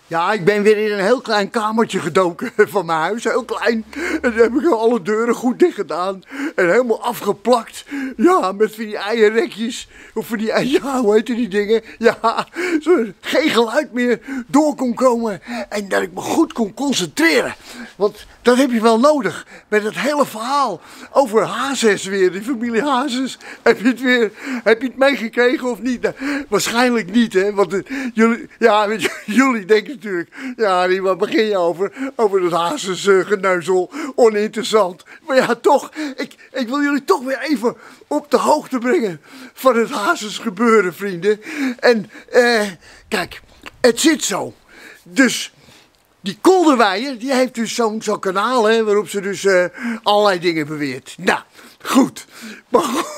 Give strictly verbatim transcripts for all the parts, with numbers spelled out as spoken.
Ja, ik ben weer in een heel klein kamertje gedoken van mijn huis. Heel klein. En dan heb ik alle deuren goed dicht gedaan. En helemaal afgeplakt. Ja, met van die eierrekjes. Of van die, ja, hoe heet die dingen? Ja, zo geen geluid meer door kon komen. En dat ik me goed kon concentreren. Want dat heb je wel nodig. Met het hele verhaal over Hazes weer. Die familie Hazes. Heb je het weer, heb je het meegekregen of niet? Nou, waarschijnlijk niet, hè. Want uh, jullie, ja, weet je, jullie denken natuurlijk, ja, die, waar begin je over? Over dat Hazes uh, geneuzel, oninteressant. Maar ja, toch, ik, ik wil jullie toch weer even op de hoogte brengen van het Hazes gebeuren, vrienden. En, eh, kijk, het zit zo. Dus, die Kolderweijer, die heeft dus zo'n zo'n kanaal, hè, waarop ze dus uh, allerlei dingen beweert. Nou, goed. Maar goed.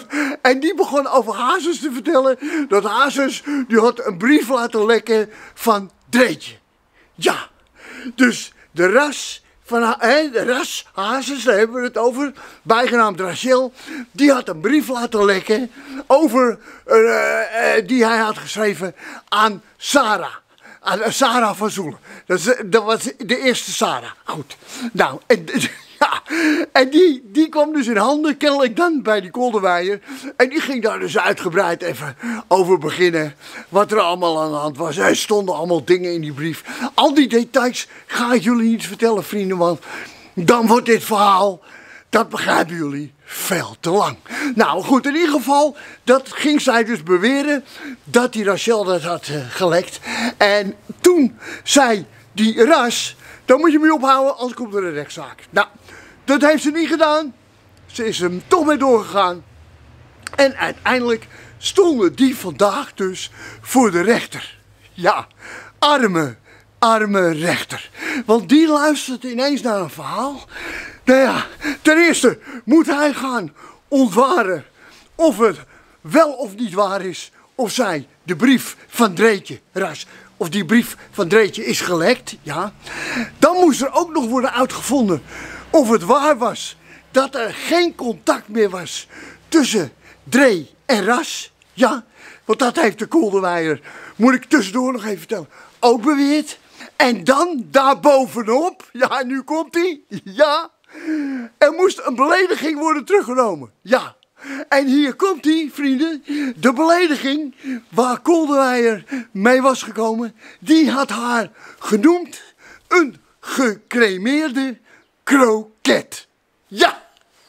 En die begon over Hazes te vertellen dat Hazes, die had een brief laten lekken van Dreetje. Ja, dus de ras van hè, de ras Hazes, daar hebben we het over, bijgenaamd Rachel, die had een brief laten lekken over, uh, uh, die hij had geschreven aan Sarah. Aan uh, Sarah van Zoelen. Dat, is, dat was de eerste Sarah. Goed. Nou, en... Ja, en die, die kwam dus in handen, kennelijk dan, bij die Kolderweijer. En die ging daar dus uitgebreid even over beginnen. Wat er allemaal aan de hand was. Er stonden allemaal dingen in die brief. Al die details ga ik jullie niet vertellen, vrienden. Want dan wordt dit verhaal, dat begrijpen jullie, veel te lang. Nou goed, in ieder geval, dat ging zij dus beweren dat die Rachel dat had uh, gelekt. En toen zei die ras, dan moet je me ophouden, anders komt er een rechtszaak. Nou, dat heeft ze niet gedaan. Ze is hem toch mee doorgegaan. En uiteindelijk stonden die vandaag dus voor de rechter. Ja, arme, arme rechter. Want die luistert ineens naar een verhaal. Nou ja, ten eerste moet hij gaan ontwaren of het wel of niet waar is. Of zij de brief van Dreetje, Ras, of die brief van Dreetje is gelekt, ja. Dan moest er ook nog worden uitgevonden of het waar was dat er geen contact meer was tussen Dree en Ras, ja. Want dat heeft de Kolderweijer, moet ik tussendoor nog even vertellen, ook beweerd. En dan daarbovenop, ja, nu komt hij, ja, er moest een belediging worden teruggenomen, ja. En hier komt hij, vrienden, de belediging waar Kolderweijer mee was gekomen, die had haar genoemd een gecremeerde kroket. Ja,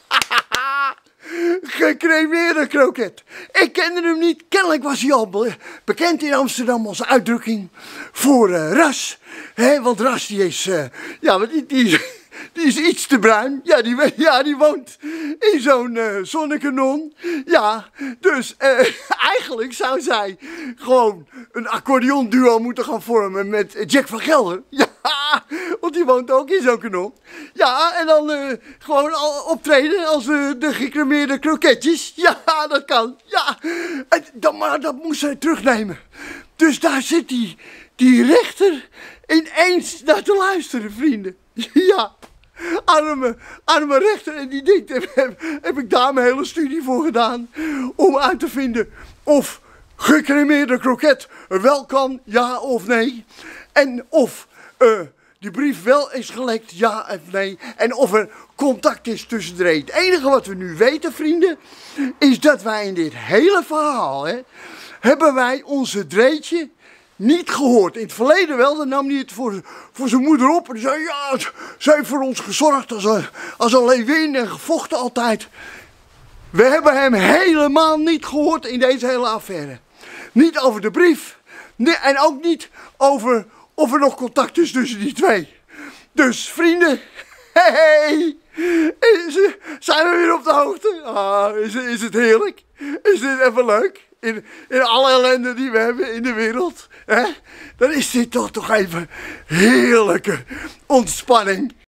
gecremeerde kroket. Ik kende hem niet, kennelijk was hij al be bekend in Amsterdam als uitdrukking voor uh, Ras. He, want Ras die is, uh, ja, die, die, die is iets te bruin. Ja, die, ja, die woont in zo'n uh, zonnekanon. Ja, dus uh, eigenlijk zou zij gewoon een accordeonduo moeten gaan vormen met Jack van Gelder. Ja, want die woont ook in zo'n kanon. Ja, en dan uh, gewoon optreden als uh, de gecremeerde kroketjes. Ja, dat kan. Ja, en dan, maar dat moest zij terugnemen. Dus daar zit die, die rechter ineens naar te luisteren, vrienden. Ja. Arme, arme rechter, en die denkt, heb, heb ik daar mijn hele studie voor gedaan om uit te vinden of gecremeerde kroket wel kan, ja of nee. En of uh, die brief wel is gelekt, ja of nee. En of er contact is tussen de twee. Het enige wat we nu weten, vrienden, is dat wij in dit hele verhaal, hè, hebben wij onze Dreetje niet gehoord. In het verleden wel, dan nam hij het voor, voor zijn moeder op. En zei, ja, ze heeft voor ons gezorgd als een, als een leeuwin en gevochten altijd. We hebben hem helemaal niet gehoord in deze hele affaire. Niet over de brief. Nee, en ook niet over of er nog contact is tussen die twee. Dus vrienden, hey, is, zijn we weer op de hoogte? Ah, is, is het heerlijk? Is dit even leuk? In, in alle ellende die we hebben in de wereld, hè? Dan is dit toch toch even heerlijke ontspanning.